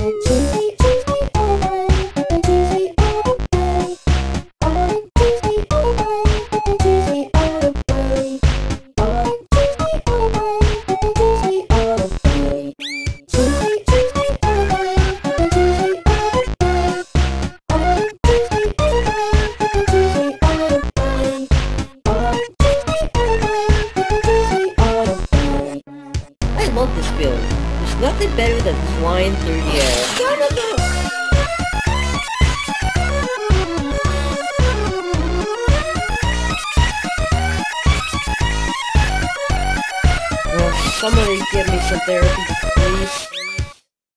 I love this build. There's nothing better than flying through the air. Somebody give me some therapy.